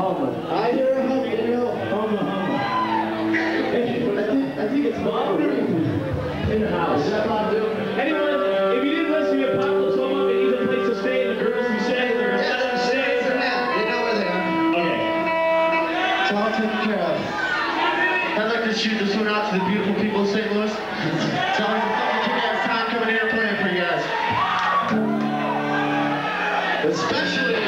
Hummer. I hear a hum, you know. Hummer. I think it's Bob In the house. Is that Bob too? Anyone, if you didn't listen to your Apocalypse Home Up, it needs a place to stay, and the girls you say, they're going to let them stay. They know where they are. Okay. It's all taken care of. I'd like to shoot this one out to the beautiful people of St. Louis. It's always a fucking kick-ass time coming here and playing for you guys. Especially...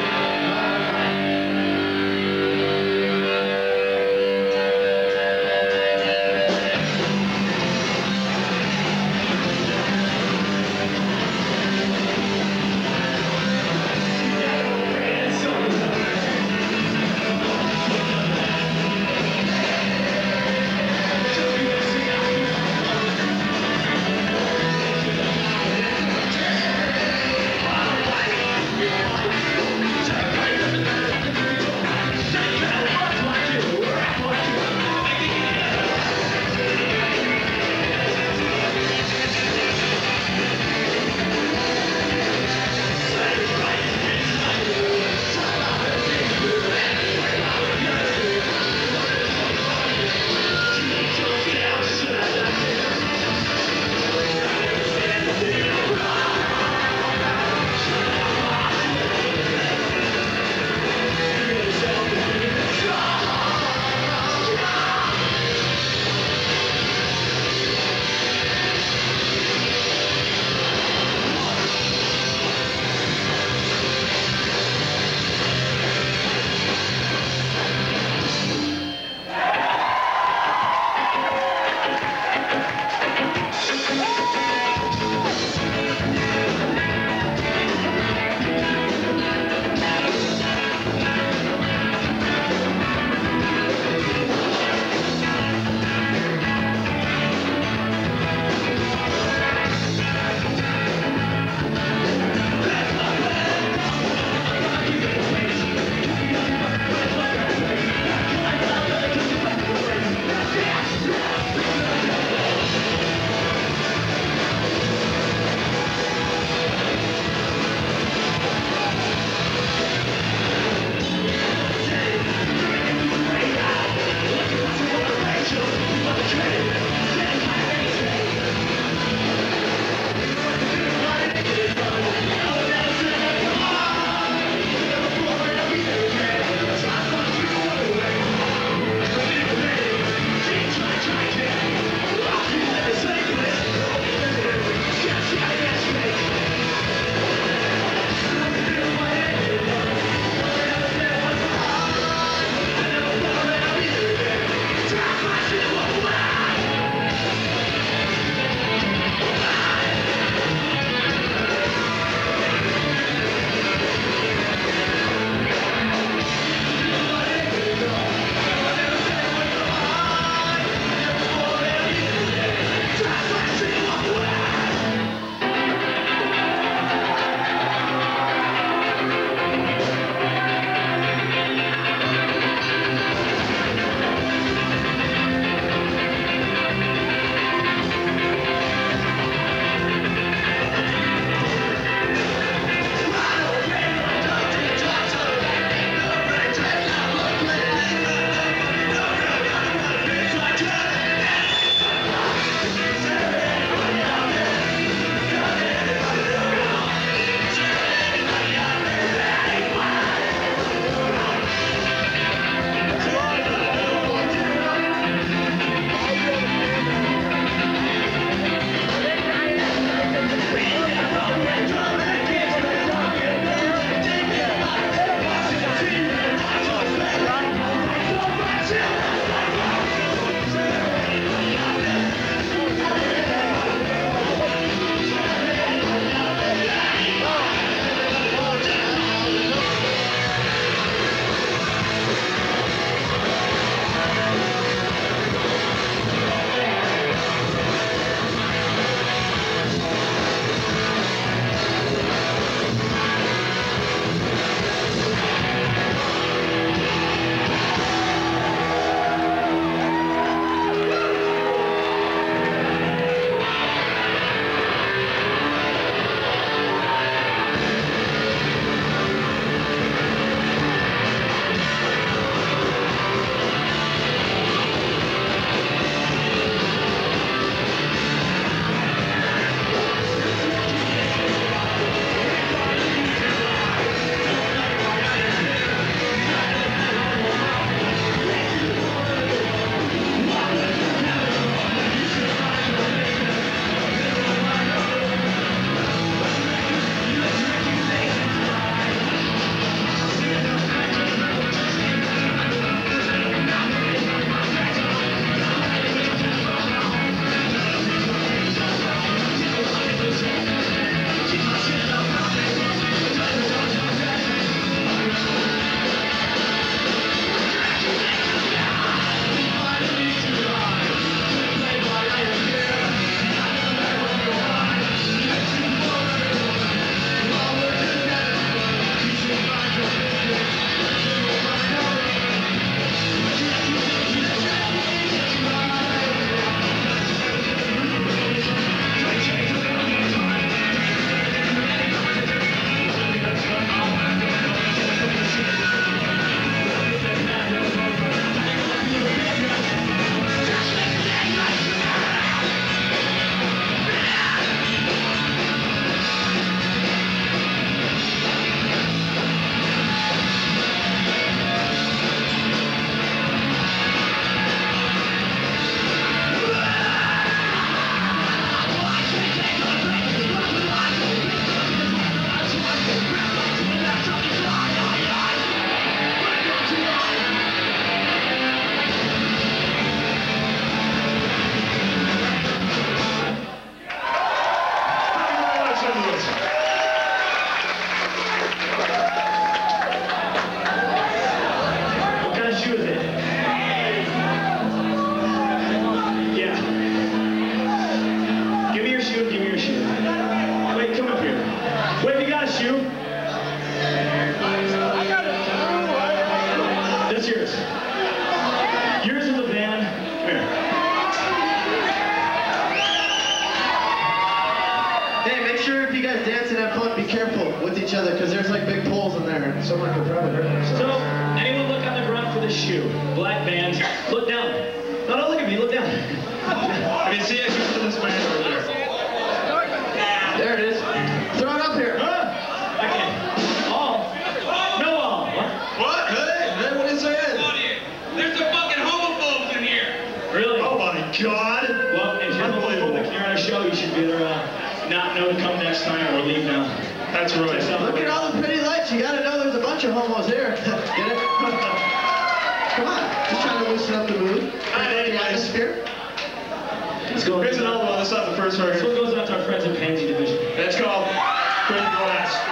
Someone could probably hurt themselves. So, anyone look on the ground for the shoe? Black bands. Look down. No, don't look at me. Look down. I mean, see, I should put this man over there. There it is. Throw it up here. I can't. All. No all. What? Hey, what are you saying? There's some fucking homophobes in here. Really? Oh my God. Well, if you're homophobic and you're on a show, you should either not know to come next time or leave now. That's right. Look at all the pretty lights. You gotta know there's a bunch of homos here. Get it? Come on. Just trying to loosen up the mood. Hey, The guys. atmosphere. Let's go. Here's an album. Let's not the first This record. one goes out to our friends in Pansy Division. It's called Break Glass.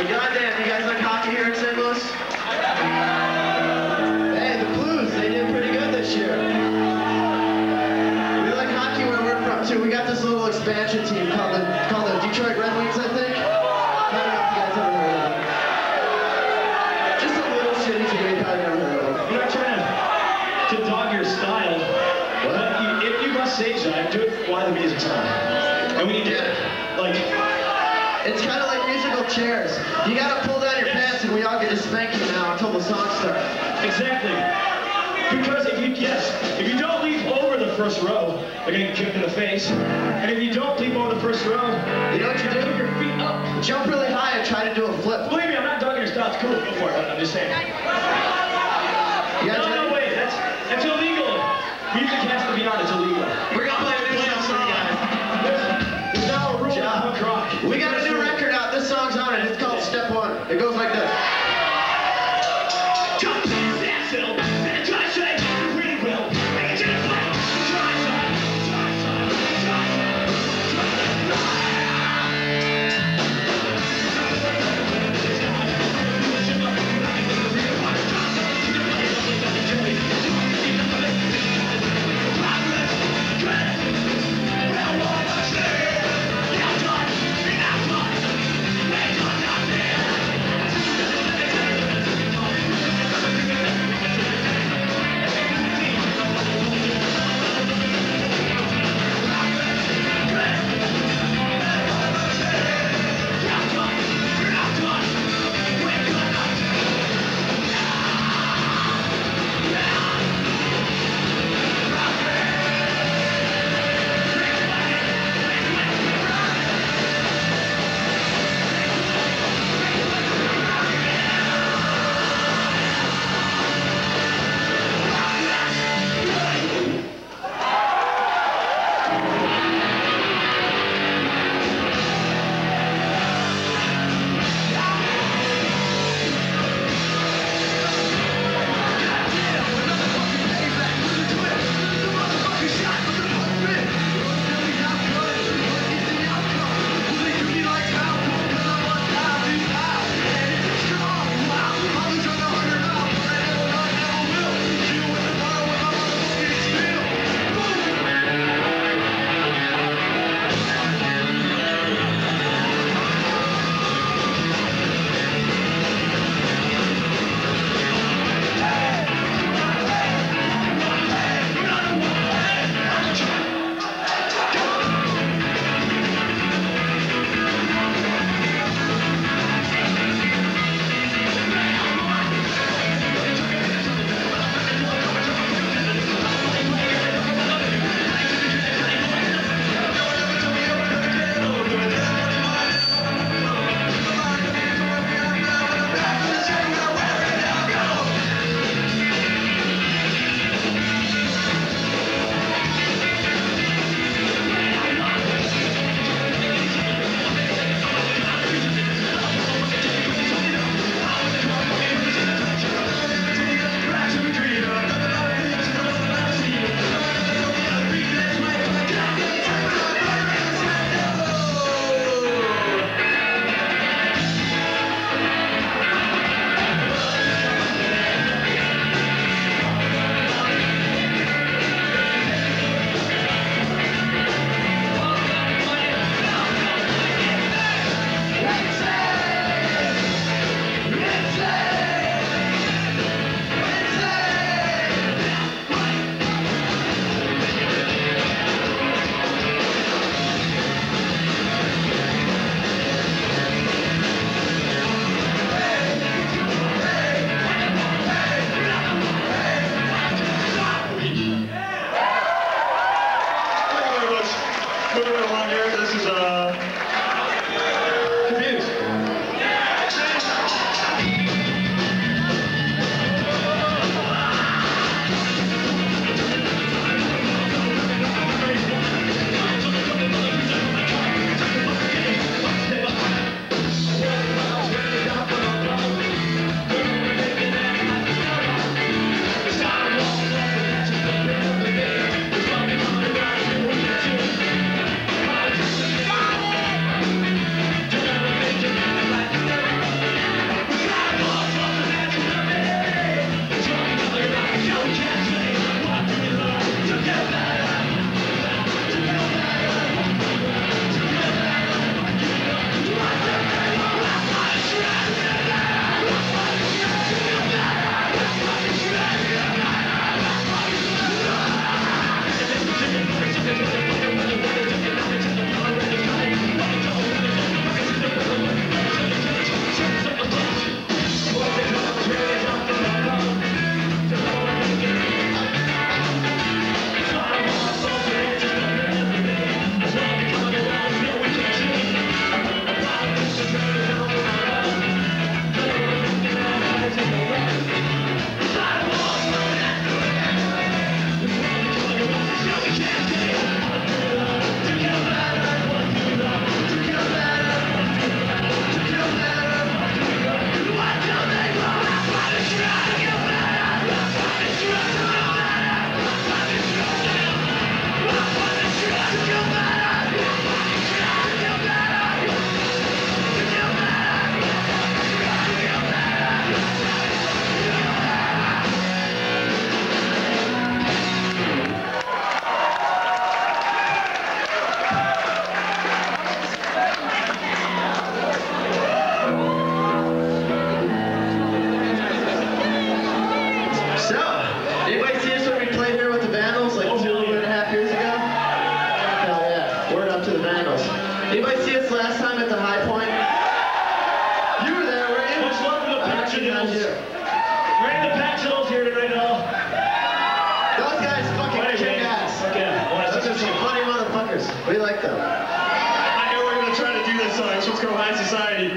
But goddamn, you guys like hockey here in St. Louis? Hey, the Blues, they did pretty good this year. We like hockey where we're from too. We got this little expansion team called the Detroit Red Wings, I think. I don't know if you guys ever heard of them. Just a little shitty team you probably never heard of. I'm not trying to dog your style, but if you must say jive, do it while the music's on. And we need to, like... It's kind of like musical chairs. You gotta pull down your pants and we all get to spank you now until the song starts. Exactly. Because if you don't leap over the first row, you're gonna get kicked in the face. And if you don't leap over the first row, You know what you keep do? your feet up. Jump really high and try to do a flip. Believe me, I'm not dogging your style. It's cool. Go for it. I'm just saying. You guys ready? No, wait. That's illegal. Music has to be on. It's illegal. We're gonna play a new song for you guys. There's now a rule in punk rock. We got a new record out. This song's on it. It's called Step One. It goes like this. Patzels. here. Randy the Patzels here tonight, all. Those guys fucking kick ass. Those are some funny motherfuckers. We like them. I know we're gonna try to do this song. So let's go High Society.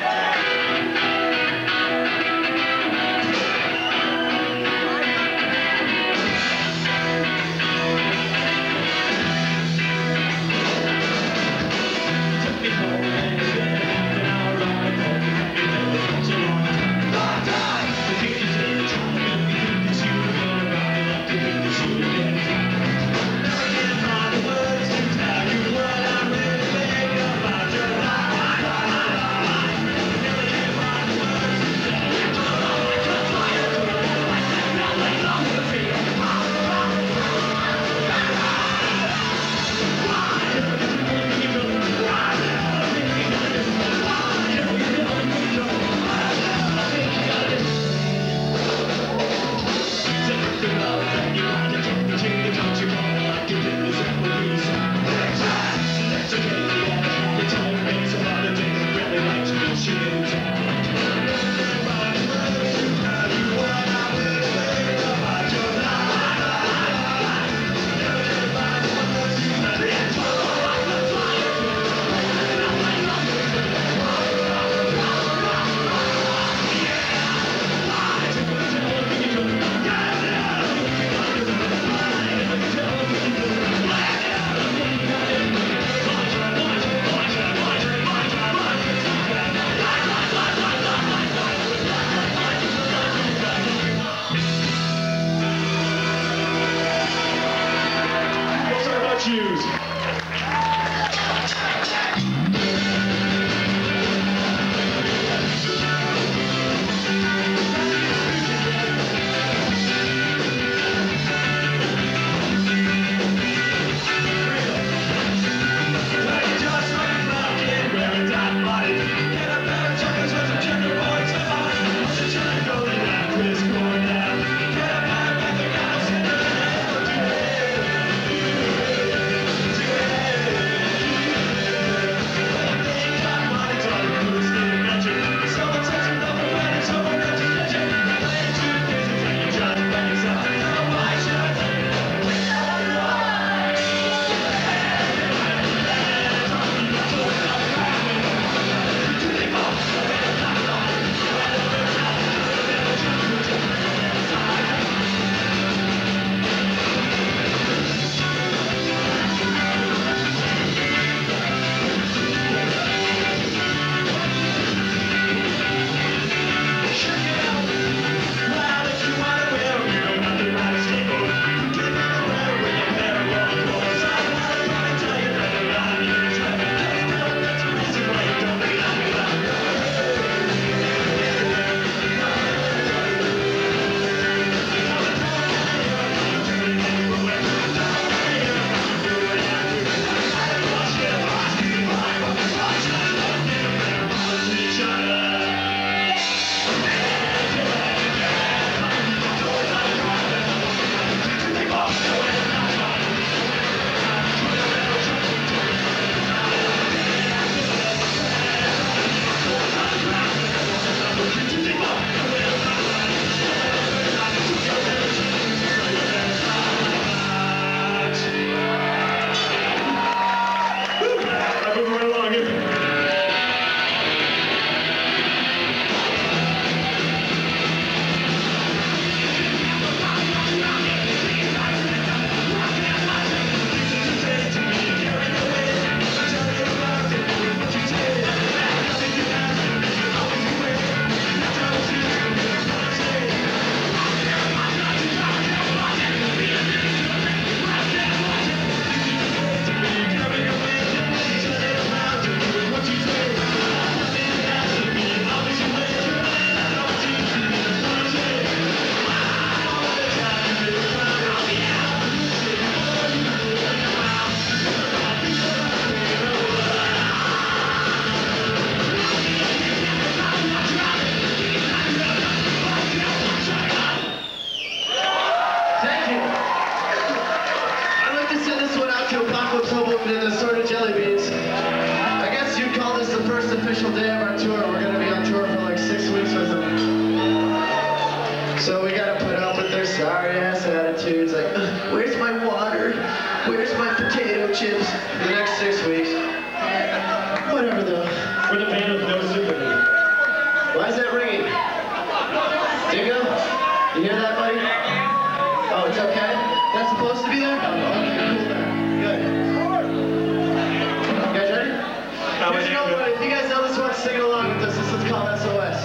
Choose. Official day of our tour. We're going to be on tour for like 6 weeks with them. So we gotta put up with their sorry-ass attitudes, like, where's my water? Where's my potato chips? For the next 6 weeks. Whatever, though. We're the band of no sympathy. Why is that ringing? Dingo? You hear that, buddy? Oh, it's okay? That's supposed to be there? Oh, okay, cool then. Good. You guys ready? Here's nobody. If you guys know this one, sing it along with us. Let's call SOS.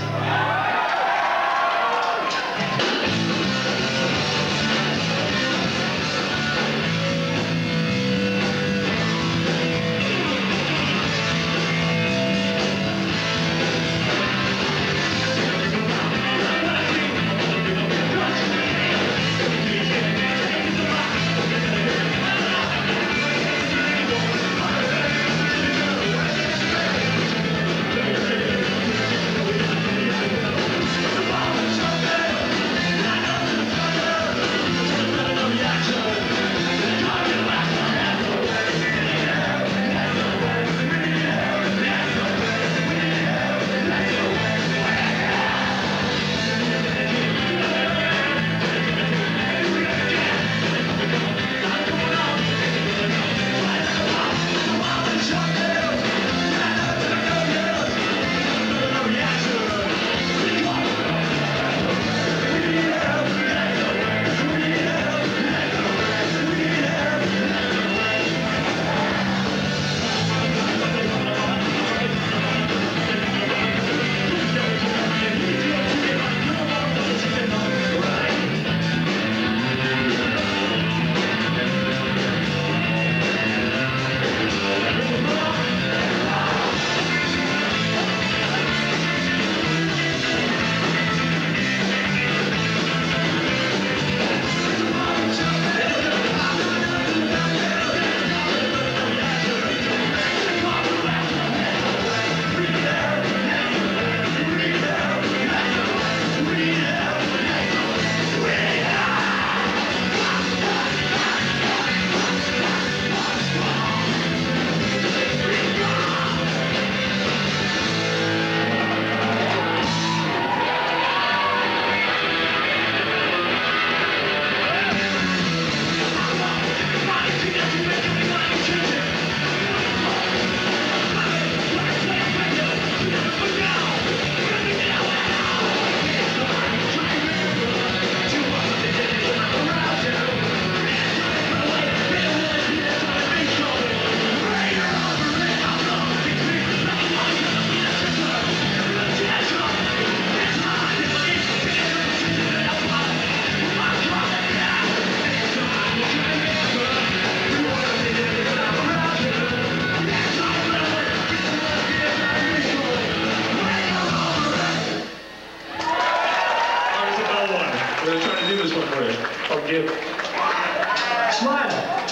We're gonna try to do this one for you. I'll give. Smile.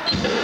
Bye.